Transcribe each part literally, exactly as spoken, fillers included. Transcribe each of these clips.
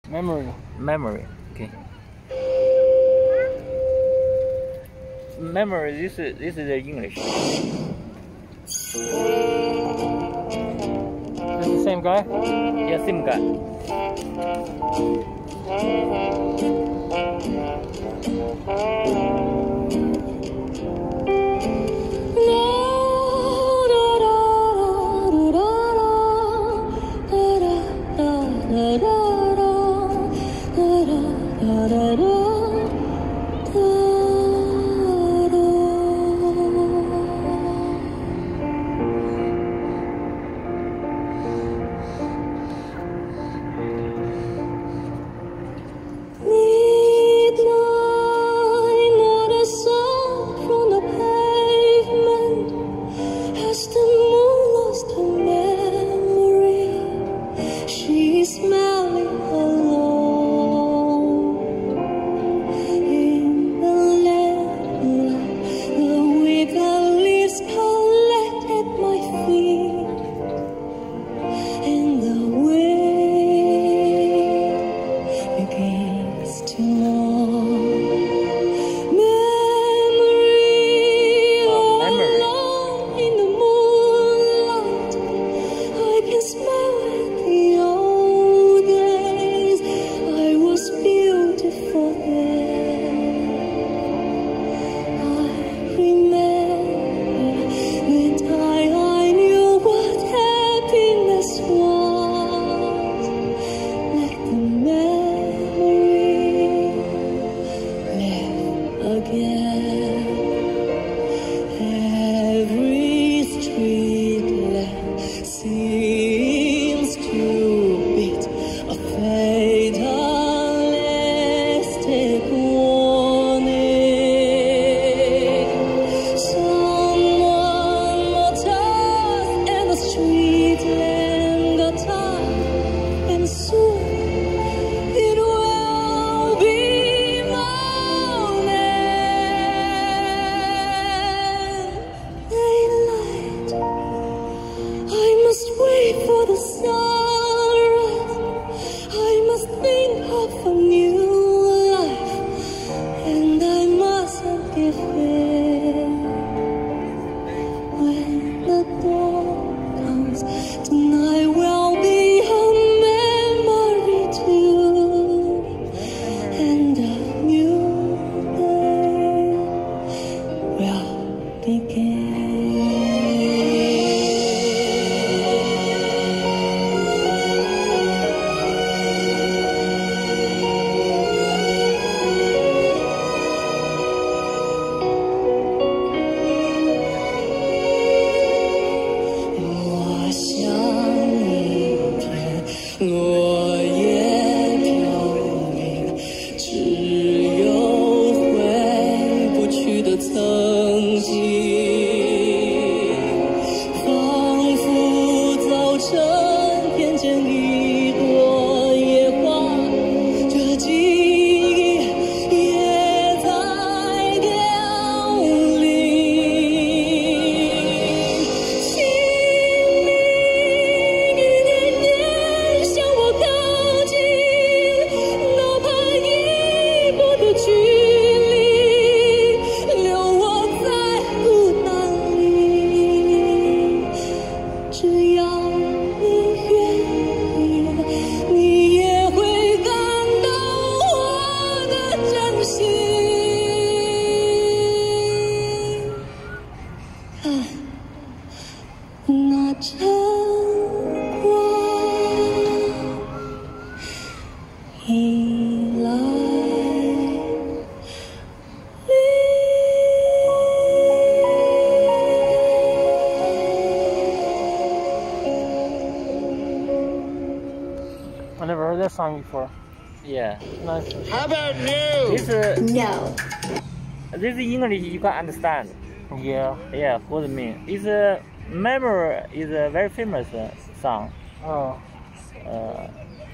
Memory. Memory. Okay. Memory. This is this is the English. Is this the same guy? Yeah, same guy. I never heard that song before. Yeah. Nice. How about new? This uh, No. this is English you can understand. Yeah. Yeah, what it mean? It's a Memory is a very famous uh, song. Oh. Uh,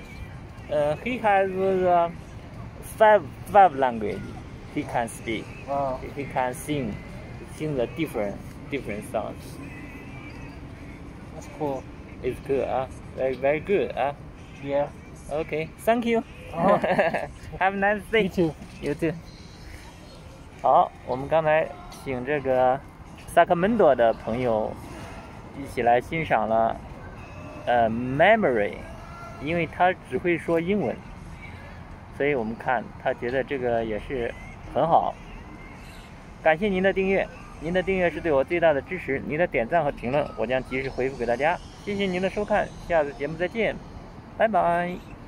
uh, he has uh, five five language he can speak. Wow. He can sing, sing the different different songs. That's cool. It's good, uh, very very good, uh. Yeah. OK，Thank you. 好 Have a nice day. You too. You too. 好，我们刚才请这个萨克门多的朋友一起来欣赏了呃 Memory， 因为他只会说英文，所以我们看他觉得这个也是很好。感谢您的订阅，您的订阅是对我最大的支持，您的点赞和评论我将及时回复给大家。谢谢您的收看，下次节目再见，拜拜。